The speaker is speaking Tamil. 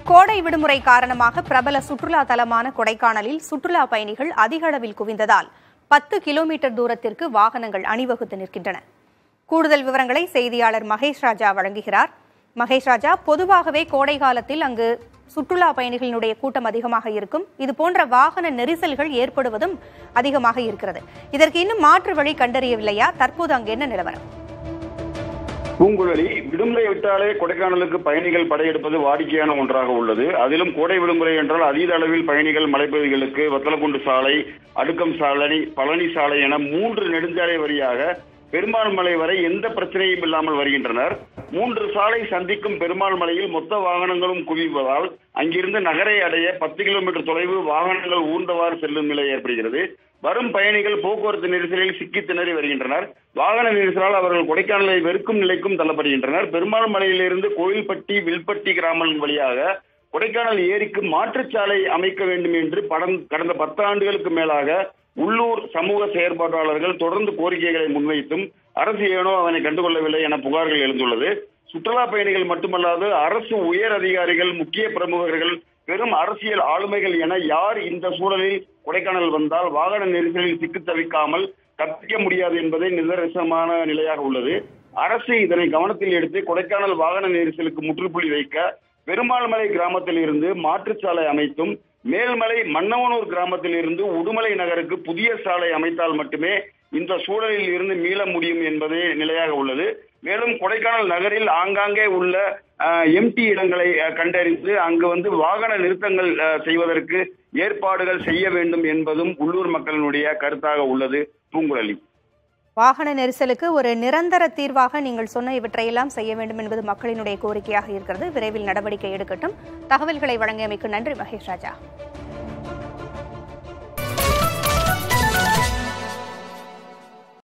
கோடை விடுமுறை காரணமாக பிரபல சுற்றுலா தலமான கொடைக்கானலில் சுற்றுலா பயணிகள் அதிக அளவில் குவிந்ததால் 10 கிலோமீட்டர் தூரத்திற்கு வாகனங்கள் அணிவகுத்து நிற்கின்றன. கூடுதல் விவரங்களை செய்தியாளர் மகேஷ் ராஜா வழங்குகிறார். மகேஷ் ராஜா, பொதுவாகவே கோடை காலத்தில் அங்கு சுற்றுலா பயணிகளினுடைய கூட்டம் அதிகமாக இருக்கும். இதுபோன்ற வாகன நெரிசல்கள் ஏற்படுவதும் அதிகமாக இருக்கிறது. இதற்கு இன்னும் மாற்று வழி கண்டறியவில்லையா? தற்போது அங்கு என்ன நிலவரம்? பூங்குழலி, விடுமுறை விட்டாலே கொடைக்கானலுக்கு பயணிகள் படையெடுப்பது வாடிக்கையான ஒன்றாக உள்ளது. அதிலும் கோடை விடுமுறை என்றால் அதீத அளவில் பயணிகள் மலைப்பகுதிகளுக்கு வத்தலக்குண்டு சாலை, அடுக்கம் சாலை, பழனி சாலை என 3 நெடுஞ்சாலை வழியாக பெருமாள் மலை வரை எந்த பிரச்சனையும் இல்லாமல் வருகின்றனர். 3 சாலை சந்திக்கும் பெருமாள் மலையில் மொத்த வாகனங்களும் குவிவதால் அங்கிருந்து நகரை அடைய 10 கிலோமீட்டர் தொலைவு வாகனங்கள் ஊர்ந்தவாறு செல்லும் நிலை ஏற்படுகிறது. வரும் பயணிகள் போக்குவரத்து நெரிசலில் சிக்கி திணறி வருகின்றனர். வாகன நெரிசலால் அவர்கள் கொடைக்கானலை வெறுக்கும் நிலைக்கும் தள்ளப்படுகின்றனர். பெருமாள் மலையிலிருந்து கோயில்பட்டி, வில்பட்டி கிராமங்கள் வழியாக கொடைக்கானல் ஏரிக்கு மாற்றுச்சாலை அமைக்க வேண்டும் என்று கடந்த 10 ஆண்டுகளுக்கு மேலாக உள்ளூர் சமூக செயற்பாட்டாளர்கள் தொடர்ந்து கோரிக்கைகளை முன்வைத்தும் அரசு ஏனோ அதனை கண்டுகொள்ளவில்லை என புகார்கள் எழுந்துள்ளது. சுற்றுலா பயணிகள் மட்டுமல்லாது அரசு உயர் அதிகாரிகள், முக்கிய பிரமுகர்கள், பெரும் அரசியல் ஆளுமைகள் என யார் இந்த சூழலில் கொடைக்கானல் வந்தால் வாகன நெரிசலில் சிக்கி தவிக்காமல் தப்பிக்க முடியாது என்பதே நிதர்சனமான நிலையாக உள்ளது. அரசு இதனை கவனத்தில் எடுத்து கொடைக்கானல் வாகன நெரிசலுக்கு முற்றுப்புள்ளி வைக்க பெருமாள் மலை கிராமத்தில் இருந்து மாற்றுச்சாலை அமைத்தும், மேல்மலை மன்னவனூர் கிராமத்தில் இருந்து உடுமலை நகருக்கு புதிய சாலை அமைத்தால் மட்டுமே இந்த சூழலில் இருந்து மீள முடியும் என்பதே நிலையாக உள்ளது. மேலும் கொடைக்கானல் நகரில் ஆங்காங்கே உள்ள எம்டி இடங்களை கண்டறிந்து அங்கு வாகன நிறுத்தங்கள் செய்வதற்கு ஏற்பாடுகள் செய்ய வேண்டும் என்பதும் உள்ளூர் மக்களினுடைய கருத்தாக உள்ளது. பூங்குழலி, வாகன நெரிசலுக்கு ஒரு நிரந்தர தீர்வாக நீங்கள் சொன்ன இவற்றையெல்லாம் செய்ய வேண்டும் என்பது மக்களினுடைய கோரிக்கையாக இருக்கிறது. விரைவில் நடவடிக்கை எடுக்கட்டும். தகவல்களை வழங்கியமைக்கு நன்றி மகேஷ் ராஜா.